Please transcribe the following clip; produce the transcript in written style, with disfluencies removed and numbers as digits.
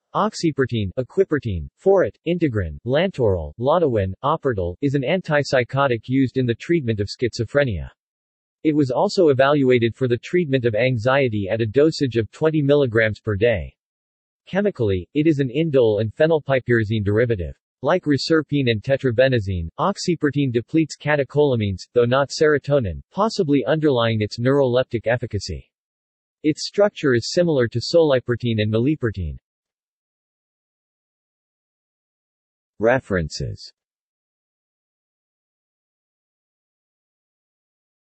Oxypertine, Equipertine, Forit, Integrin, Lantoril, Laudawin, Opertal, is an antipsychotic used in the treatment of schizophrenia. It was also evaluated for the treatment of anxiety at a dosage of 20 mg per day. Chemically, it is an indole and phenylpiperazine derivative. Like reserpine and tetrabenazine, oxypertine depletes catecholamines, though not serotonin, possibly underlying its neuroleptic efficacy. Its structure is similar to solipertine and milipertine. References